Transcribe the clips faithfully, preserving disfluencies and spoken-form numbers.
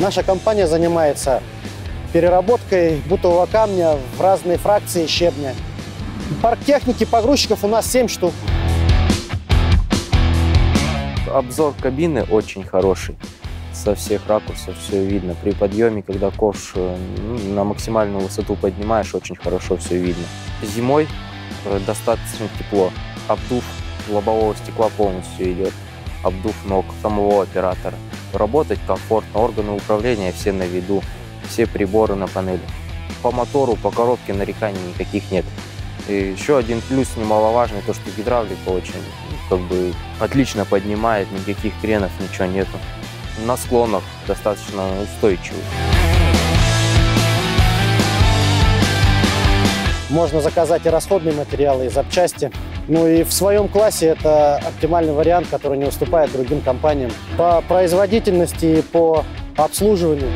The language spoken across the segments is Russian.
Наша компания занимается переработкой бутового камня в разные фракции щебня. Парк техники погрузчиков у нас семь штук. Обзор кабины очень хороший. Со всех ракурсов все видно. При подъеме, когда ковш ну, на максимальную высоту поднимаешь, очень хорошо все видно. Зимой достаточно тепло. Обдув лобового стекла полностью идет. Обдув ног самого оператора. Работать комфортно, органы управления все на виду, все приборы на панели. По мотору, по коробке нареканий никаких нет. И еще один плюс немаловажный, то что гидравлика очень как бы отлично поднимает, никаких кренов, ничего нету. На склонах достаточно устойчивый. Можно заказать и расходные материалы, и запчасти. Ну и в своем классе это оптимальный вариант, который не уступает другим компаниям по производительности и по обслуживанию.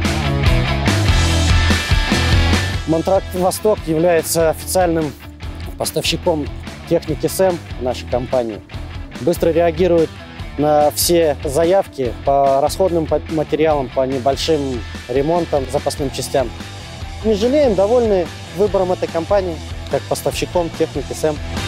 Монтракт Восток является официальным поставщиком техники СЭМ нашей компании. Быстро реагирует на все заявки по расходным материалам, по небольшим ремонтам, запасным частям. Не жалеем, довольны выбором этой компании как поставщиком техники СЭМ.